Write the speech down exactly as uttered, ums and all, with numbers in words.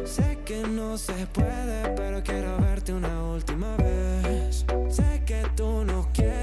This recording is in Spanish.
Sé que no se puede, pero quiero verte una última vez. Sé que tú no quieres